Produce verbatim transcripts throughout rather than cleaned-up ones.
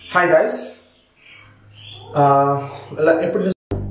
Hi guys. Uh, எப்படி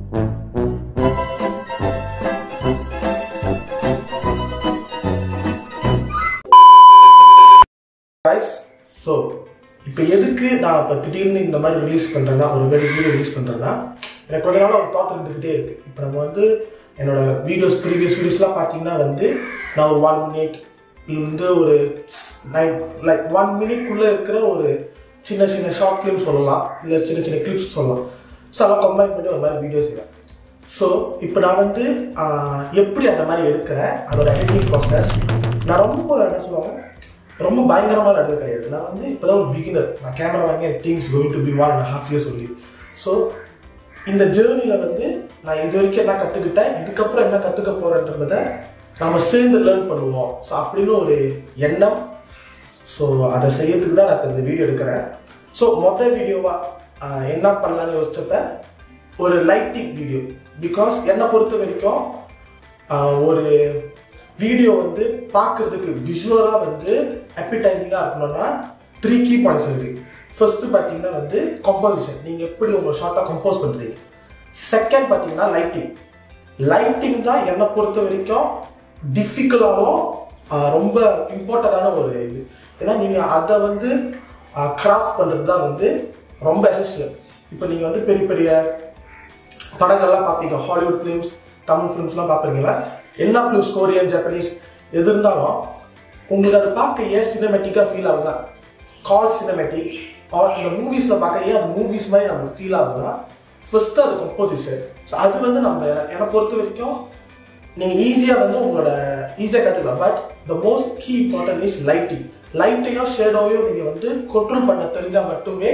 guys, so இப்போ எதுக்கு நான் இப்போ திடீர்னு இந்த மாதிரி ரிலீஸ் பண்ணுறேன்னா ஒரு வீடியோ ரிலீஸ் பண்ணுறேன்னா எனக்கு கொஞ்ச நாள் ஒரு தாட் இருந்துக்கிட்டே இருக்குது. இப்போ நம்ம வந்து என்னோட வீடியோஸ் ப்ரீவியஸ் வீடியோஸ்லாம் பார்த்தீங்கன்னா வந்து நான் ஒரு ஒன் மினிட் வந்து ஒரு நைன் லைக் ஒன் மினிட்குள்ளே இருக்கிற ஒரு சின்ன சின்ன ஷார்ட் ஃபிலிம் சொல்லலாம், இல்லை சின்ன சின்ன கிளிப்ஸ் சொல்லலாம். ஸோ அதெல்லாம் கம்பைன் பண்ணி ஒரு மாதிரி வீடியோஸ் இல்லை. ஸோ இப்போ நான் வந்து எப்படி அந்த மாதிரி எடுக்கிறேன், அதோட எடிட்டிங் ப்ராசஸ் நான் ரொம்ப என்ன சொல்லுவாங்க ரொம்ப பயங்கரமாக எடுக்க கிடையாது. நான் வந்து இப்போ தான் ஒரு பிகினர். நான் கேமரா வாங்கி things going to be one and half years சொல்லி. ஸோ இந்த ஜேர்னியில் வந்து நான் இது வரைக்கும் என்ன கற்றுக்கிட்டேன், இதுக்கப்புறம் என்ன கற்றுக்க போகிறேன்றதை நம்ம சேர்ந்து லேர்ன் பண்ணுவோம். ஸோ அப்படின்னு ஒரு எண்ணம். ஸோ அதை செய்யறதுக்கு தான் நான் இந்த வீடியோ எடுக்கிறேன். ஸோ மொதல் வீடியோவாக என்ன பண்ணலான்னு யோசிச்சப்ப ஒரு லைட்டிங் வீடியோ. பிகாஸ் என்னை பொறுத்த வரைக்கும் ஒரு வீடியோ வந்து பார்க்குறதுக்கு விஷுவலாக வந்து அப்பிடைசிங்காக இருக்கணும்னா த்ரீ கீ பாயிண்ட்ஸ் இருக்குது. ஃபர்ஸ்ட்டு பார்த்தீங்கன்னா வந்து கம்போசிஷன், நீங்கள் எப்படி உங்கள் ஷார்ட்டாக கம்போஸ் பண்ணுறீங்க. செகண்ட் பார்த்தீங்கன்னா லைட்டிங். லைட்டிங் தான் என்னை பொறுத்த வரைக்கும் டிஃபிகல்ட்டாகவும் ரொம்ப இம்பார்ட்டண்டான ஒரு இது. ஏன்னா நீங்கள் அதை வந்து கிராஃப்ட் பண்ணுறது தான் வந்து ரொம்ப எசென்ஷியல். இப்போ நீங்கள் வந்து பெரிய பெரிய படங்கள்லாம் பார்ப்பீங்க, ஹாலிவுட் ஃபிலிம்ஸ், தமிழ் ஃபிலிம்ஸ்லாம் பார்ப்பீங்களா, என்ன ஃபிலிம்ஸ் கொரியன் ஜப்பனீஸ் எது இருந்தாலும் உங்களுக்கு அதை பார்க்க ஏன் சினிமேட்டிக்காக ஃபீல் ஆகுதுன்னா கால் சினிமேட்டிக் ஆர் இந்த மூவிஸில் பார்க்க ஏன் அது மூவிஸ் மாதிரி நம்மளுக்கு ஃபீல் ஆகுதுன்னா ஃபர்ஸ்ட்டு அது கம்போசிஷன். ஸோ அது வந்து நம்ம என்னை பொறுத்த வரைக்கும் நீங்கள் ஈஸியாக வந்து உங்களோட ஈஸியாக கற்றுக்கலாம். But the most key important is lighting. லைட்டையும் ஷேடோவையும் நீங்கள் வந்து கண்ட்ரோல் பண்ண தெரிஞ்சால் மட்டுமே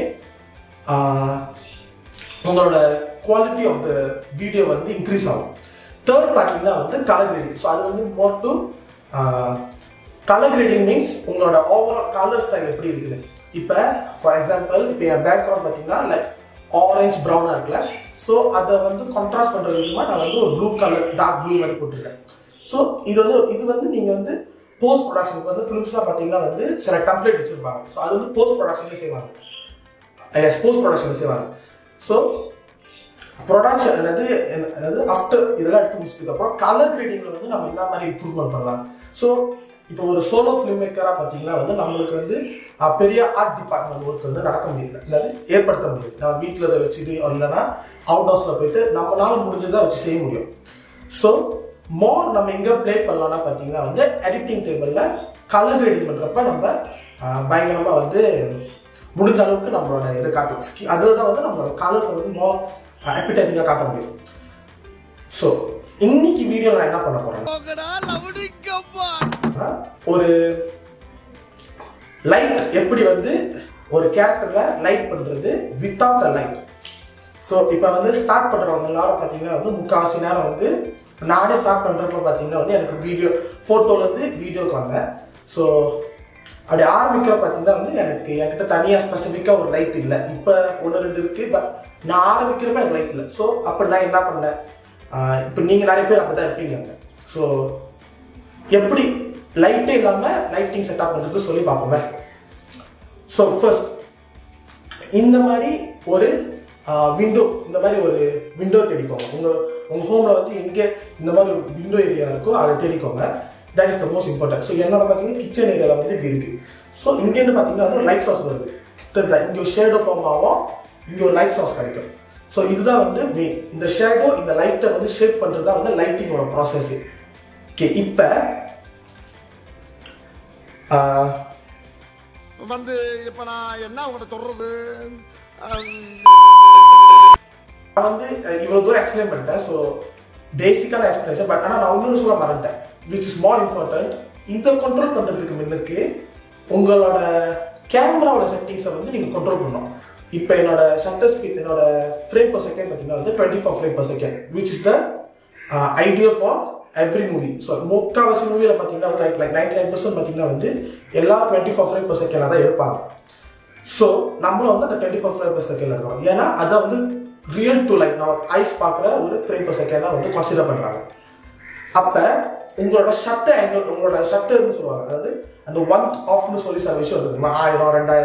உங்களோட குவாலிட்டி ஆஃப் த வீடியோ வந்து இன்க்ரீஸ் ஆகும். தேர்ட் பார்த்தீங்கன்னா வந்து கலர் கிரேடிங். ஸோ அது வந்து more to colour grading means உங்களோட ஓவரால் கலர் ஸ்டைல் எப்படி இருக்குது. இப்போ ஃபார் எக்ஸாம்பிள் இப்போ என் பேக்ரவுண்ட் பார்த்தீங்கன்னா லைக் ஆரஞ்ச் ப்ரௌனாக இருக்குல்ல. ஸோ அதை வந்து கான்ட்ராஸ்ட் பண்ணுறது விதமாக நான் வந்து ஒரு ப்ளூ கலர் டார்க் ப்ளூ மாதிரி போட்டிருக்கேன். ஸோ இது வந்து இது வந்து நீங்கள் வந்து போஸ்ட் ப்ரொடக்ஷனுக்கு வந்து ஃபிலிம்ஸ்லாம் பார்த்தீங்கன்னா வந்து சில டெம்ப்ளேட் வச்சுருப்பாங்க. ஸோ அது வந்து போஸ்ட் ப்ரொடக்ஷன்லேயே செய்வாங்க, எஸ் போஸ்ட் ப்ரொடக்ஷன்லேயே செய்வாங்க. ஸோ ப்ரொடக்ஷன் அதாவது அதாவது ஆஃப்டர் இதெல்லாம் எடுத்து முடிச்சதுக்கப்புறம் கலர் கிரேடிங்கில் வந்து நம்ம என்ன மாதிரி இம்ப்ரூவ்மெண்ட் பண்ணலாம். ஸோ இப்போ ஒரு சோலோ ஃபிலிம் மேக்கராக பார்த்தீங்கன்னா வந்து நம்மளுக்கு வந்து பெரிய ஆர்ட் டிபார்ட்மெண்ட் ஒர்க் வந்து நடக்க முடியல, அதாவது ஏற்படுத்த முடியாது. நம்ம வீட்டில் அதை வச்சுட்டு இல்லைன்னா அவுட் ஹவுஸில் போயிட்டு நம்மளால முடிஞ்சதை வச்சு செய்ய முடியும். ஸோ மோர் நம்ம எங்கே ப்ளே பண்ணலாம்னா பார்த்தீங்கன்னா வந்து எடிட்டிங் டேபிளில் கலர் கிரேடிங் பண்ணுறப்ப நம்ம பயங்கரமாக வந்து முடிஞ்ச அளவுக்கு நம்மளோட இதை காட்டும். அதில் தான் வந்து நம்மளோட கலர்ஸ் வந்து மோர் அப்பிடைசிங்காக காட்ட முடியும். ஸோ இன்னைக்கு வீடியோ நான் என்ன பண்ண போறேன், ஒரு லைட் எப்படி வந்து ஒரு கேரக்டர்ல லைட் பண்றது வித்தவுட் அ லைட். ஸோ இப்போ வந்து ஸ்டார்ட் பண்றவங்க எல்லாரும் பார்த்தீங்கன்னா வந்து முக்கால்வாசி நேரம் வந்து நானே ஸ்டார்ட் பண்றப்ப பார்த்தீங்கன்னா வந்து எனக்கு வீடியோ ஃபோட்டோலேருந்து வீடியோக்கு வந்தேன். ஸோ அப்படி ஆரம்பிக்கிற பார்த்தீங்கன்னா வந்து எனக்கு என்கிட்ட தனியாக ஸ்பெசிஃபிக்காக ஒரு லைட் இல்லை. இப்போ ஒன்று ரெண்டு இருக்குது, பட் நான் ஆரம்பிக்கிறப்ப எனக்கு லைட் இல்லை. ஸோ அப்போ நான் என்ன பண்ணேன், இப்போ நீங்கள் நிறைய பேர் அப்படி தான் இருப்பீங்க. ஸோ எப்படி லைட்டே இல்லாமல் லைட்டிங் செட்டப் பண்ணுறது சொல்லி பார்ப்போமே. ஸோ ஃபர்ஸ்ட் இந்த மாதிரி ஒரு விண்டோ இந்த மாதிரி ஒரு விண்டோ தேடிக்கோங்க. உங்கள் உங்கள் ஹோமில் வந்து எங்கே இந்த மாதிரி ஒரு விண்டோ ஏரியா இருக்கோ அதை தேடிக்கோங்க. That is the most important. So என்னோட பார்த்தீங்கன்னா கிச்சன் ஏரியாவில் வந்து இப்படி இருக்குது. ஸோ இங்கேருந்து பார்த்தீங்கன்னா வந்து லைட் சோர்ஸ் வருது, இங்கே ஒரு ஷேடோ ஃபார்ம் ஆகும், இங்கே ஒரு லைட் சோர்ஸ் கிடைக்கும். ஸோ இதுதான் வந்து மெயின். இந்த ஷேடோ இந்த லைட்டை வந்து ஷேப் பண்ணுறது தான் வந்து லைட்டிங்கோட ப்ராசஸ். ஓகே, இப்போ வந்து இப்போ நான் என்ன உங்கள்கிட்ட சொல்றது, நான் வந்து இவ்வளோ தூரம் எக்ஸ்பிளைன் பண்ணிட்டேன். ஸோ பேசிக்கான எக்ஸ்பிளேஷன். பட் ஆனால் நான் ஒன்றும் சொல்ல மறந்துட்டேன், விச் இஸ் மோர் இம்பார்ட்டன்ட். இதை கண்ட்ரோல் பண்ணுறதுக்கு முன்னுக்கு உங்களோட கேமராவோட செட்டிங்ஸை வந்து நீங்கள் கண்ட்ரோல் பண்ணணும். இப்போ என்னோட ஷட்டர் ஸ்பீட் என்னோட ஃப்ரேம் பர் செகண்ட் பார்த்தீங்கன்னா வந்து twenty four frame per second, which is the ideal for every movie. So முக்கால்வாசி மூவியில் பார்த்தீங்கன்னா like like ninety nine percent பார்த்தீங்கன்னா வந்து எல்லா டுவெண்ட்டி ஃபோர் ஃப்ரேம் பர் செகண்டாக தான் எடுப்பாங்க. ஸோ நம்மளும் வந்து அந்த twenty four frame per second இருக்கிறோம். ஏன்னா அதை வந்து ரியல் டு லைக் நம்ம ஐஸ் பார்க்குற ஒரு ஃப்ரேம் பர் செகண்டாக வந்து கன்சிடர் பண்ணுறாங்க. அப்போ உங்களோட ஷட்டர் ஆங்கிள் உங்களோட ஷட்டர்னு சொல்லுவாங்க, அதாவது அந்த ஒன் ஆஃப்னு சொல்லி சில விஷயம் இருக்குது. ஆயிரம் ரெண்டாயிரம்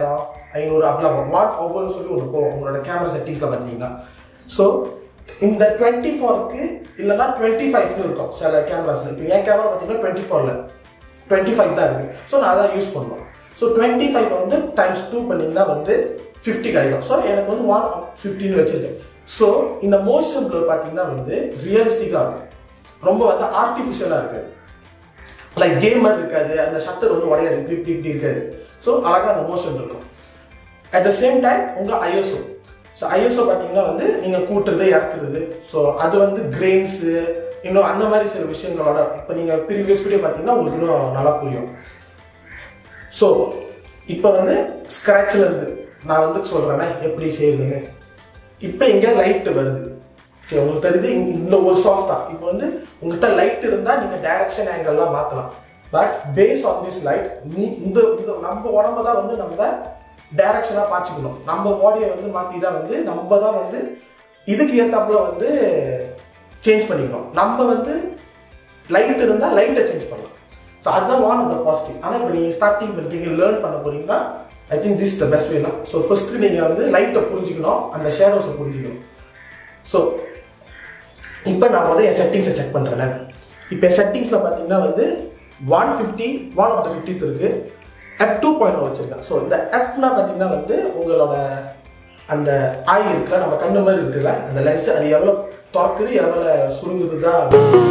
ஐநூறு அப்படிலாம் ஒன் ஓவர்னு சொல்லி ஒன்று போகும் உங்களோட கேமரா செட்டிங்ஸில் பார்த்தீங்கன்னா. ஸோ இந்த டுவெண்ட்டி ஃபோருக்கு இல்லைன்னா டுவெண்ட்டி ஃபைவ்னு இருக்கும் சில கேமராஸில். இப்போ என் கேமரா பார்த்தீங்கன்னா டுவெண்ட்டி ஃபோரில் டுவெண்ட்டி ஃபைவ் தான் இருக்குது. ஸோ நான் அதான் யூஸ் பண்ணுவேன். ஸோ டுவெண்ட்டி ஃபைவ் வந்து டைம்ஸ் டூ பண்ணிங்கன்னா வந்து ஃபிஃப்டி கிடைக்கும். ஸோ எனக்கு வந்து ஒன் ஃபிஃப்டின்னு வச்சுருக்கேன். ஸோ இந்த மோஷன் ப்ளர் பார்த்தீங்கன்னா வந்து ரியலிஸ்டிக்காக இருக்கும், ரொம்ப வந்து ஆர்டிஃபிஷியலாக இருக்காது, லைக் கேமர் இருக்காது, அந்த ஷட்டர் வந்து உடையாது, இப்படி இப்படி இப்படி இருக்காது. ஸோ அழகாக அந்த மோஷன் இருக்கும். அட் த சேம் டைம் உங்கள் ஐஎஸ்ஓ, ஸோ ஐஎஸ்ஓ பார்த்தீங்கன்னா வந்து நீங்கள் கூட்டுறது இறக்குறது, ஸோ அது வந்து கிரெயின்ஸு இன்னும் அந்த மாதிரி சில விஷயங்களோட இப்போ நீங்கள் ப்ரீவியஸ் வீடியோ பார்த்தீங்கன்னா உங்களுக்கு இன்னும் நல்லா புரியும். ஸோ இப்போ வந்து ஸ்க்ராட்சில் இருந்து நான் வந்து சொல்கிறேன்னா எப்படி செய்யுதுன்னு. இப்போ இங்கே லைட்டு வருது, ஓகே உங்களுக்கு தெரியுது, இந்த ஒரு சாஸ் தான். இப்போ வந்து உங்கள்கிட்ட லைட் இருந்தால் நீங்கள் டைரக்ஷன் ஆங்கிள்லாம் மாற்றலாம். But base on this light நீ இந்த இந்த நம்ம உடம்ப தான் வந்து நம்ம டைரக்ஷனாக பார்த்துக்கணும். நம்ம பாடியை வந்து மாற்றி தான் வந்து நம்ம தான் வந்து இதுக்கு ஏற்றாப்புல வந்து சேஞ்ச் பண்ணிக்கணும். நம்ம வந்து லைட் இருந்தால் லைட்டை சேஞ்ச் பண்ணலாம். ஸோ அதுதான் ஒன் ஆஃப் த பாசிட்டிவ். ஆனால் இப்போ நீங்கள் ஸ்டார்டிங் பண்ணிட்டீங்க, லேர்ன் பண்ண போறீங்கன்னா I think this the best வேலாம். ஸோ ஃபர்ஸ்ட்டு நீங்கள் வந்து லைட்டை புரிஞ்சுக்கணும், அந்த ஷேடோஸை புரிஞ்சுக்கணும். ஸோ இப்போ நான் வந்து என் செட்டிங்ஸை செக் பண்ணுறேன். இப்போ என் செட்டிங்ஸில் பார்த்தீங்கன்னா வந்து one fifty one of the fiftieth இருக்குது, எஃப் டூ பாயிண்ட் வச்சுருக்கேன். ஸோ இந்த எஃப்னா பார்த்தீங்கன்னா வந்து உங்களோட அந்த ஆய் இருக்குல்ல, நம்ம கண்ணு மாதிரி இருக்குல்ல அந்த லென்ஸ், அது எவ்வளோ திறக்குது எவ்வளோ சுருங்குது தான்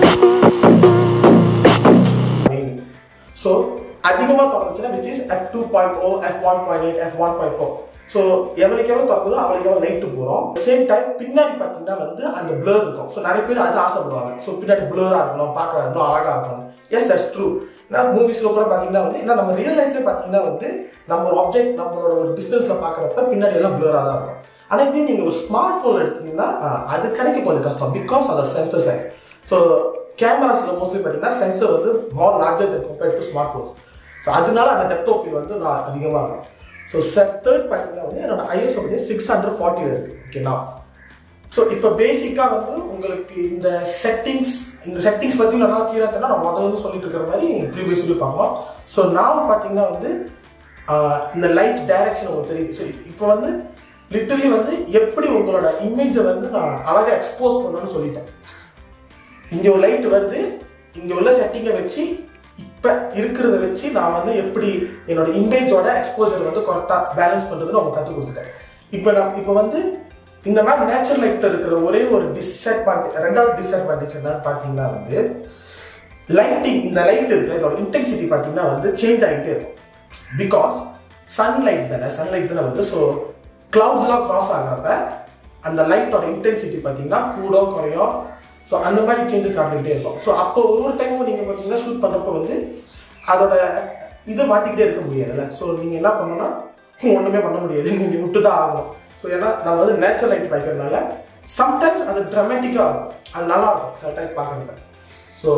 மெயின். ஸோ அதிகமாக திறந்துச்சுன்னா which is F two point O, F one point eight, F one point four. So எவ்வளோக்கு எவ்வளோ திறக்குதோ அவளுக்கு எவ்வளோ லைட்டு போகிறோம். சேம் டைம் பின்னாடி பார்த்தீங்கன்னா வந்து அந்த பிளர் இருக்கும். ஸோ நிறைய பேர் அது ஆசைப்படுவாங்க, ஸோ பின்னாடி பிளராக இருக்கணும், பார்க்க இன்னும் அழகாக இருக்கணும். Yes that's true. ஏன்னா மூவிஸில் கூட பார்த்தீங்கன்னா வந்து ஏன்னா நம்ம ரியல் லைஃப்லேயே பார்த்தீங்கன்னா வந்து நம்ம ஒரு ஆப்ஜெக்ட் நம்மளோட ஒரு டிஸ்டன்ஸில் பார்க்குறப்ப பின்னாடி எல்லாம் பிளராக தான் இருக்கும். ஆனால் இதே நீங்கள் ஒரு ஸ்மார்ட் ஃபோன் எடுத்தீங்கன்னா அது கிடைக்க கொஞ்சம் கஷ்டம், பிகாஸ் அதோட சென்சர் சைஸ். ஸோ கேமராஸில் மோஸ்ட்லி பார்த்தீங்கன்னா சென்சர் வந்து more larger then compared to smart phones. So அதனால அந்த டெப்த் ஆஃப் ஃபீல் வந்து நான் அதிகமாக இருக்கும். ஸோ தேர்ட் பார்த்தீங்கன்னா வந்து என்னோட ஐஎஸ்ஓ வந்து சிக்ஸ் ஹண்ட்ரட் ஃபார்ட்டியில் இருக்குது. ஓகேண்ணா. ஸோ இப்போ பேசிக்காக வந்து உங்களுக்கு இந்த செட்டிங்ஸ் இந்த செட்டிங்ஸ் பற்றி நல்லா கிளியராக இருந்தால் நான் முதல்ல வந்து சொல்லிட்டு இருக்கிற மாதிரி ப்ரீவியஸ் வீடியோ பார்க்கலாம். ஸோ நான் பார்த்தீங்கன்னா வந்து இந்த லைட் டைரக்ஷன் உங்களுக்கு தெரியுது. ஸோ இப்போ வந்து லிட்டரலி வந்து எப்படி உங்களோட இமேஜை வந்து நான் அழகாக எக்ஸ்போஸ் பண்ணணும்னு சொல்லிட்டேன். இங்கே ஒரு லைட் வருது, இங்கே உள்ள செட்டிங்கை வச்சு இப்போ இருக்கிறத வச்சு நான் வந்து எப்படி என்னோட இமேஜோட எக்ஸ்போஜர் வந்து கரெக்டாக பேலன்ஸ் பண்ணுறதுன்னு அவங்க கற்றுக் கொடுத்துட்டேன். இப்போ நான் இப்போ வந்து இந்த மாதிரி நேச்சுரல் லைட் இருக்கிற ஒரே ஒரு டிஸ்அட்வான்டேஜ், ரெண்டாவது டிஸ்அட்வான்டேஜ் என்னன்னு பார்த்தீங்கன்னா வந்து லைட்டிங், இந்த லைட் இருக்கிற இதோட இன்டென்சிட்டி பார்த்தீங்கன்னா வந்து சேஞ்ச் ஆகிட்டே இருக்கும். பிகாஸ் சன்லைட் தானே, சன்லைட் தானே வந்து. ஸோ கிளவுட்ஸ்லாம் கிராஸ் ஆகிறப்ப அந்த லைட்டோட இன்டென்சிட்டி பார்த்தீங்கன்னா கூடும் குறையும். ஸோ அந்த மாதிரி சேஞ்சஸ் நடந்துகிட்டே இருக்கும். ஸோ அப்போ ஒரு ஒரு டைமும் நீங்கள் பார்த்தீங்கன்னா ஷூட் பண்ணுறப்போ வந்து அதோட இதை மாற்றிக்கிட்டே இருக்க முடியாதுல்ல. ஸோ நீங்கள் என்ன பண்ணணும்னா ஒன்றுமே பண்ண முடியாது, நீங்கள் விட்டு தான் ஆகணும். ஸோ ஏன்னா நம்ம வந்து நேச்சுரல் லைட் வைக்கிறதுனால சம்டைம்ஸ் அது ட்ராமேட்டிக்காக இருக்கும், அது நல்லா இருக்கும் சில டைம்ஸ் பார்க்குறப்ப. ஸோ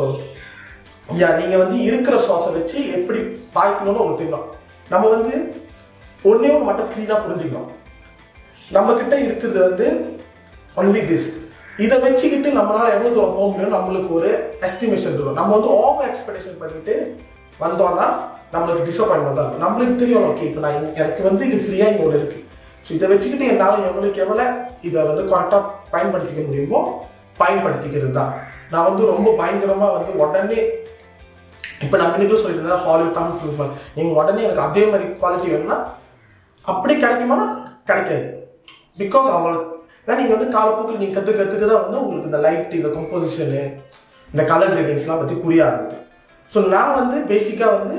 யா நீங்கள் வந்து இருக்கிற ஷாஸை வச்சு எப்படி பார்க்கணும்னு உங்களுக்கு தெரியும். நம்ம வந்து ஒன்றே மட்டும் க்ளீனாக புரிஞ்சுக்கணும், நம்மக்கிட்ட இருக்கிறது வந்து ஒன்லி திஸ். இதை வச்சுக்கிட்டு நம்மளால் எவ்வளோ தூரம் போக முடியும் நம்மளுக்கு ஒரு எஸ்டிமேஷன் இருக்கும். நம்ம வந்து ஓவர் எக்ஸ்பெக்டேஷன் பண்ணிட்டு வந்தோம்னா நம்மளுக்கு டிசப்பாயின்மெண்ட் தான் இருக்கும். நம்மளுக்கு தெரியும், ஓகே இப்போ நான் எனக்கு வந்து இது ஃப்ரீயாக இங்கே ஒன்று இருக்குது, ஸோ இதை வச்சுக்கிட்டு என்னால் எவ்வளோக்கு எவ்வளோ இதை வந்து கரெக்டாக பயன்படுத்திக்க முடியுமோ பயன்படுத்திக்கிறது தான். நான் வந்து ரொம்ப பயங்கரமாக வந்து உடனே இப்போ நான் இன்னைக்கும் சொல்லியிருந்தேன் ஹாலிவுட் தமிழ் ஃபிலிம், நீங்கள் உடனே எனக்கு அதே மாதிரி குவாலிட்டி வேணும்னா அப்படி கிடைக்குமா கிடைக்காது. பிகாஸ் அவங்களுக்கு ஏன்னா நீங்கள் வந்து காலப்போக்கில் நீங்கள் கற்று கற்றுக்கு தான் வந்து உங்களுக்கு இந்த லைட், இந்த கம்போசிஷனு, இந்த கலர் கிரேடிங்ஸ்லாம் பற்றி புரிய ஆரம்பிக்கும். ஸோ நான் வந்து பேசிக்காக வந்து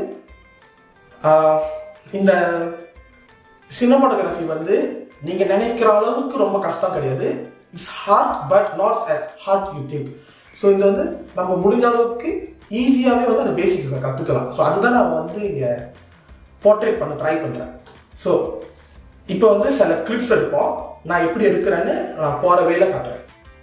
இந்த சினிமாட்டோகிராஃபி வந்து நீங்கள் நினைக்கிற அளவுக்கு ரொம்ப கஷ்டம் கிடையாது. It's hard but not as hard you think. So இது வந்து நம்ம முடிஞ்ச அளவுக்கு ஈஸியாகவே வந்து அந்த பேசிக் கற்றுக்கலாம். ஸோ அதுதான் நான் வந்து இங்கே போர்ட்ரேட் பண்ண ட்ரை பண்ணுறேன். ஸோ இப்போ வந்து சில கிளிப்ஸ் எடுப்போம், நான் எப்படி எடுக்கிறேன்னு நான் போகிற வேலை காட்டுறேன்.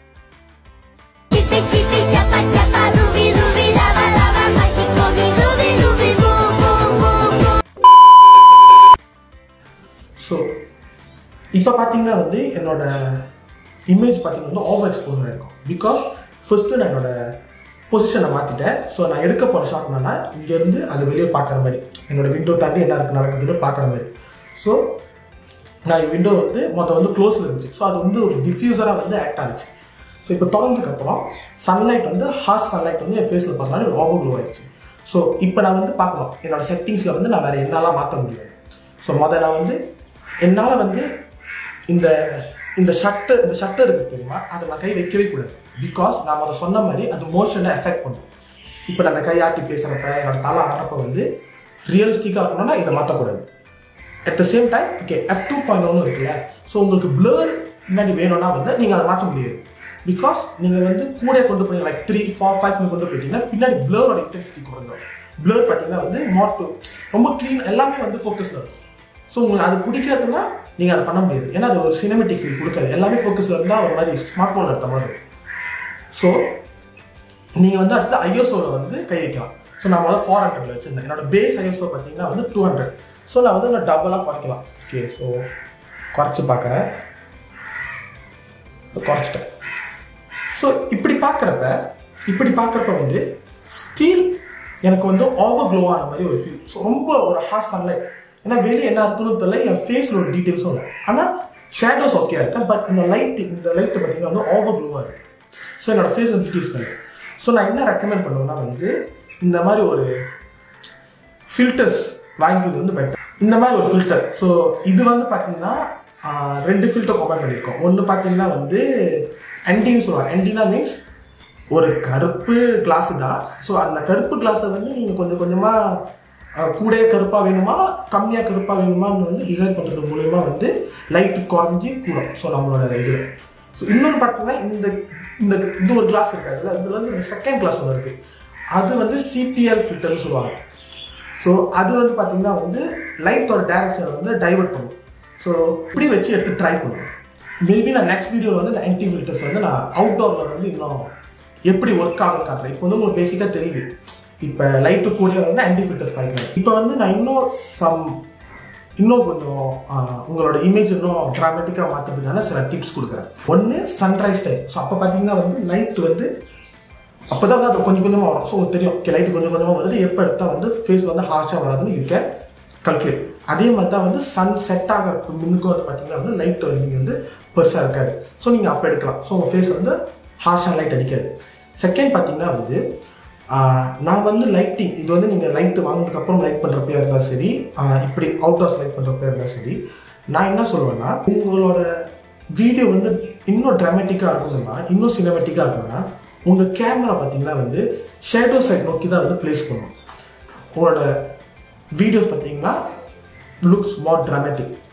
ஸோ இப்போ பார்த்தீங்கன்னா வந்து என்னோட இமேஜ் பார்த்தீங்கன்னா ஓவர் எக்ஸ்போசர் இருக்கும். பிகாஸ் ஃபர்ஸ்ட்டு நான் என்னோட பொசிஷனை மாற்றிட்டேன். ஸோ நான் எடுக்க போகிற ஷாட் என்னன்னா இங்கேருந்து அது வெளியே பார்க்குற மாதிரி, என்னோட விண்டோ தாண்டி என்ன இருக்கு நடக்குதுன்னு பார்க்குற மாதிரி. ஸோ நான் விண்டோ வந்து மொத்தம் வந்து க்ளோஸில் இருந்துச்சு. ஸோ அது வந்து ஒரு டிஃப்யூசராக வந்து ஆக்ட் ஆனிச்சு. ஸோ இப்போ திறந்ததுக்கப்புறம் சன்லைட் வந்து ஹார்ஷ் சன்லைட் வந்து என் ஃபேஸில் பார்த்தாலும் ஒரு ஓவர் க்ளோ ஆயிடுச்சு. ஸோ இப்போ நான் வந்து பார்க்கணும் என்னோட செட்டிங்ஸில் வந்து நான் வேறு என்னெல்லாம் மாற்ற முடியாது. ஸோ மொதல் நான் வந்து என்னால் வந்து இந்த இந்த ஷட்டர் இந்த ஷட்டர் இருக்குது தெரியுமா, அதை நான் கை வைக்கவே கூடாது. பிகாஸ் நான் அதை சொன்ன மாதிரி அது மோஷனை எஃபெக்ட் பண்ணும். இப்போ நான் கையாட்டி பேசுகிறப்ப என்னோட தலை ஆடுறப்ப வந்து ரியலிஸ்டிக்காக இருக்கணும்னா இதை மாற்றக்கூடாது. At the same time okay F two point ஒன்று இருக்குல்ல, ஸோ உங்களுக்கு பிளர் முன்னாடி வேணும்னா வந்து நீங்கள் அதை மாற்ற முடியாது. பிகாஸ் நீங்கள் வந்து கூட கொண்டு போய் லைக் த்ரீ ஃபோர் ஃபைவ் கொண்டு போயிட்டீங்கன்னா பின்னாடி பிளரோட இன்டென்சிட்டி குறைஞ்சிடும். பிளர் பார்த்தீங்கன்னா வந்து மோட் ரொம்ப க்ளீன் எல்லாமே வந்து ஃபோக்கஸில் இருக்கும். ஸோ உங்களுக்கு அது பிடிக்காதுன்னா நீங்கள் அதை பண்ண முடியாது. ஏன்னா அது ஒரு சினிமேட்டிக் ஃபீல் கொடுக்காது. எல்லாமே ஃபோக்கஸில் இருந்தால் ஒரு மாதிரி ஸ்மார்ட் ஃபோனில் எடுத்த மாதிரி இருக்கும். ஸோ நீங்கள் வந்து அடுத்து ஐஎஸ்ஓவில் வந்து கை வைக்கலாம். ஸோ நான் வந்து ஃபோர் ஹண்ட்ரட்ல வச்சுருந்தேன். என்னோட பேஸ் ஐஎஸ்ஓ பார்த்தீங்கன்னா வந்து டூ ஹண்ட்ரட். ஸோ நான் வந்து நான் டபுளாக குறைக்கலாம். ஓகே ஸோ குறைச்சி பார்க்குறேன், குறைச்சிட்டேன். ஸோ இப்படி பார்க்குறப்ப இப்படி பார்க்குறப்ப வந்து ஸ்டீல் எனக்கு வந்து ஓவர் க்ளோ ஆன மாதிரி ஒரு ஃபீல். ஸோ ரொம்ப ஒரு ஹார்ஷ் சன்லைட். ஏன்னா வெளியே என்ன இருக்குன்னு தெரியல, என் ஃபேஸில் ஒரு டீட்டெயில்ஸும் இல்லை. ஆனால் ஷேடோஸ் ஓகே இருக்கேன். பட் இந்த லைட் இந்த லைட்டு பார்த்தீங்கன்னா வந்து ஓவர் க்ளோவாக இருக்குது. ஸோ என்னோட ஃபேஸ் வந்து டீட்டெயில்ஸ் இல்லை. ஸோ நான் என்ன ரெக்கமெண்ட் பண்ணுவேன்னா வந்து இந்த மாதிரி ஒரு ஃபில்டர்ஸ் வாங்கிக்கிறது வந்து பெட்டர். இந்த மாதிரி ஒரு ஃபில்டர். ஸோ இது வந்து பார்த்தீங்கன்னா ரெண்டு ஃபில்டர் கம்பேர் பண்ணியிருக்கோம். ஒன்று பார்த்தீங்கன்னா வந்து ஆன்டின்னு சொல்லுவாங்க. ஆன்டினா மீன்ஸ் ஒரு கருப்பு கிளாஸு தான். ஸோ அந்த கருப்பு கிளாஸை வந்து நீங்கள் கொஞ்சம் கொஞ்சமாக கூட கருப்பாக வேணுமா கம்மியாக கருப்பாக வேணுமான்னு வந்து டிசைன் பண்ணுறது மூலயமா வந்து லைட்டு குறைஞ்சி கூடும். ஸோ நம்மளோட இதில் ஸோ இன்னொன்று பார்த்தீங்கன்னா இந்த இந்த இது ஒரு கிளாஸ் இருக்காதுல்ல, இதில் வந்து செகண்ட் கிளாஸ் ஒன்று இருக்குது. அது வந்து சிபிஎல் ஃபில்டர்னு சொல்லுவாங்க. ஸோ அது வந்து பார்த்தீங்கன்னா வந்து லைட்டோட டைரக்ஷனை வந்து டைவர்ட் பண்ணும். ஸோ இப்படி வச்சு எடுத்து ட்ரை பண்ணுவேன். மேபி நான் நெக்ஸ்ட் வீடியோவில் வந்து இந்த ஆன்டி ஃபில்டர்ஸ் வந்து நான் அவுட்டோரில் வந்து இன்னும் எப்படி ஒர்க் ஆகும் காட்டுறேன். இப்போ வந்து உங்களுக்கு பேசிக்காக தெரியுது. இப்போ லைட்டு கூட வந்து ஆன்டி ஃபில்டர்ஸ் காய்க்கிறேன். இப்போ வந்து நான் இன்னும் சம் இன்னும் கொஞ்சம் உங்களோட இமேஜ் இன்னும் ட்ராமேட்டிக்காக மாற்றுறதுக்கான சில டிப்ஸ் கொடுக்குறேன். ஒன்று சன்ரைஸ் டைம். ஸோ அப்போ பார்த்தீங்கன்னா வந்து லைட் வந்து அப்போ தான் வந்து அது கொஞ்சம் கொஞ்சமாக வரும். ஸோ உங்களுக்கு தெரியும் ஓகே லைட்டு கொஞ்சம் கொஞ்சமாக வருது. எப்போ எடுத்தால் வந்து ஃபேஸ் வந்து ஹார்ஷாக வராதுன்னு யூ கேன் கல்குலேட். அதே மாதிரி தான் வந்து சன் செட் ஆகிறதுக்கு முன்னுக்கும் வந்து பார்த்தீங்கன்னா வந்து லைட் நீங்கள் வந்து பெருசாக இருக்காது. ஸோ நீங்கள் அப்போ எடுக்கலாம். ஸோ உங்கள் ஃபேஸ் வந்து ஹார்ஷாக லைட் அடிக்காது. செகண்ட் பார்த்தீங்கன்னா வந்து நான் வந்து லைட்டிங் இது வந்து நீங்கள் லைட்டு வாங்கினதுக்கப்புறம் லைட் பண்ணுறப்பே இருந்தால் சரி, இப்படி அவுட் ஹவுஸ் லைட் பண்ணுறப்பே இருந்தால் சரி, நான் என்ன சொல்லுவேன்னா உங்களோட வீடியோ வந்து இன்னும் ட்ராமேட்டிக்காக இருக்கணும்னா இன்னும் சினிமேட்டிக்காக இருக்கணும்னா உங்கள் கேமரா பார்த்தீங்கன்னா வந்து ஷேடோ சைட் நோக்கி தான் வந்து பிளேஸ் பண்ணணும். உங்களோட வீடியோஸ் பார்த்தீங்கன்னா லுக்ஸ் மோர் ட்ராமேட்டிக்.